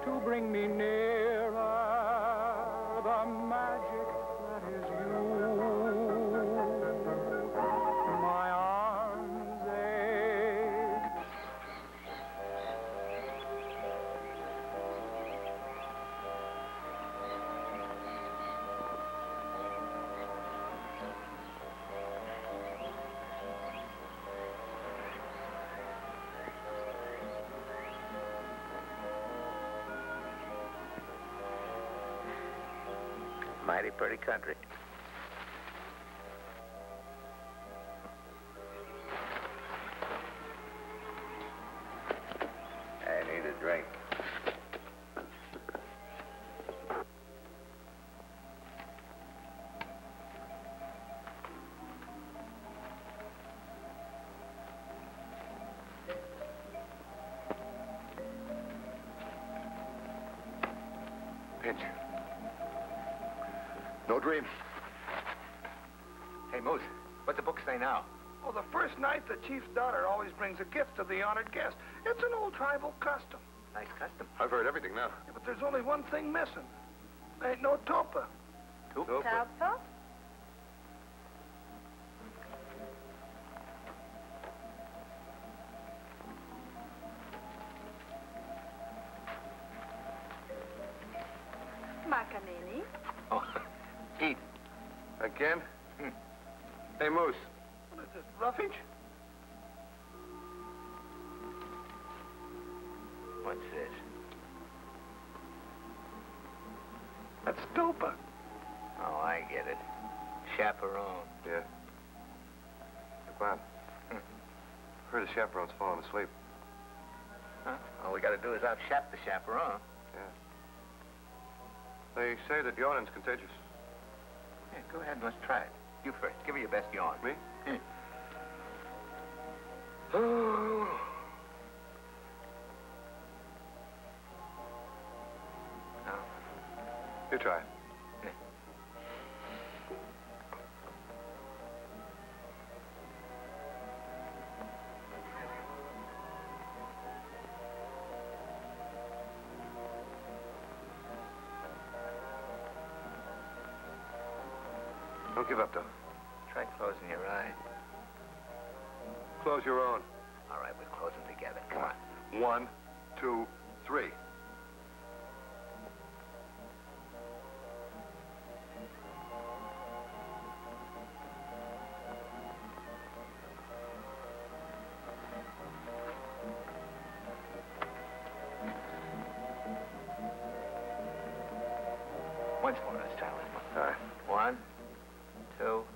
to bring me nearer the magic that is you. My arms ache. Mighty pretty country. I need a drink. Pinch. No dream. Hey, Moose, what's the book say now? Well, the first night, the chief's daughter always brings a gift to the honored guest. It's an old tribal custom. Nice custom. I've heard everything now. Yeah, but there's only one thing missing. Ain't no topa. Topa? Makanini. Oh, eat. Again? Hey, Moose. What is it, roughage? What's this? That's topa. Oh, I get it. Chaperone. Yeah. Bob. Heard the chaperone's falling asleep. Huh? All we gotta do is out-chap the chaperone. Yeah. They say that yawning's contagious. Yeah, go ahead and let's try it. You first. Give her your best yawn. Me? Oh. Now. You try it. Yeah. Don't give up, though. Try closing your eye. Close your own. All right, we'll close them together. Come on. 1, 2, 3. Once more, let's try one more. All right. 1, 2,